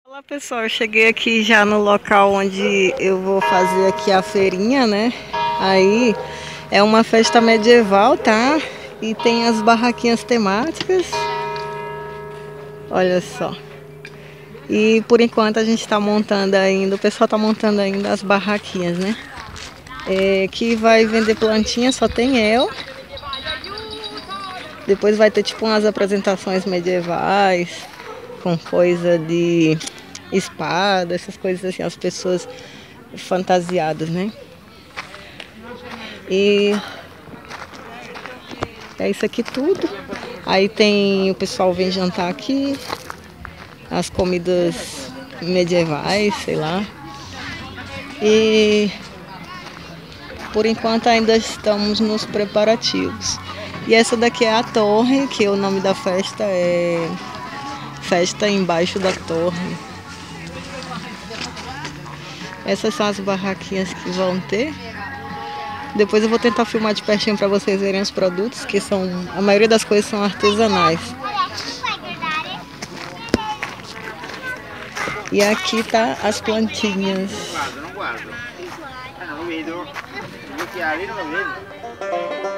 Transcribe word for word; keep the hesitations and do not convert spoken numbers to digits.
Olá pessoal, eu cheguei aqui já no local onde eu vou fazer aqui a feirinha, né? Aí é uma festa medieval, tá? E tem as barraquinhas temáticas. Olha só. E por enquanto a gente tá montando ainda, o pessoal tá montando ainda as barraquinhas, né? É, que vai vender plantinha, só tem eu. Depois vai ter tipo umas apresentações medievais, com coisa de espada, essas coisas assim, as pessoas fantasiadas, né? E é isso aqui tudo. Aí tem o pessoal vem jantar aqui, as comidas medievais, sei lá. E por enquanto ainda estamos nos preparativos. E essa daqui é a torre, que o nome da festa é Festa Embaixo da Torre. Essas são as barraquinhas que vão ter. Depois eu vou tentar filmar de pertinho para vocês verem os produtos, que são, a maioria das coisas são artesanais. E aqui tá as plantinhas. Guardo, non guardo. Eh, non lo vedo. Gli occhiali non lo vedo.